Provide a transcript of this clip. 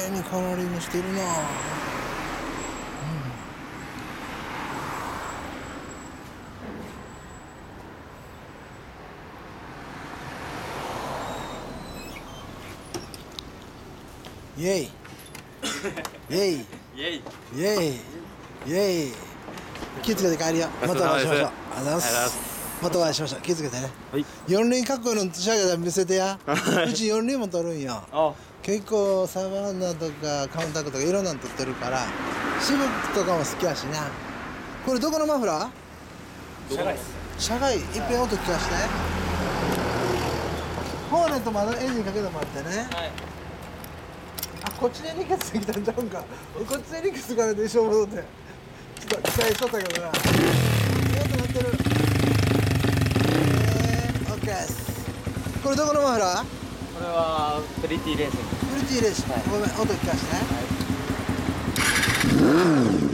麗にカラーリングしてるな。イェイイェイイエイ。 イェイイェイ。気をつけて帰るよ。またお会いしましょう。ありがとうございます。またお会いしましょう。気をつけてね。 はい。 4輪かっこいいの仕上げたら見せてや。うち4輪も取るんよ。 あ、 結構サバンナとかカウンタックとかいろんなの取ってるからシブクとかも好きやしな。これどこのマフラー？ 社外っす。 車外いっぺん音聞かして。ホーネットまだエンジンかけてもらってね。 はい。 あ、こっちでリンクスできたんちゃうんか。こっちでリンクスからで一緒戻ってちょっと期待しとったけどな。いい音鳴ってる。オッケーです。これどこのマフラー？ これはプリティレーシング。 プリティレーシング。 はい、 ごめん音聞かしてね。 はい。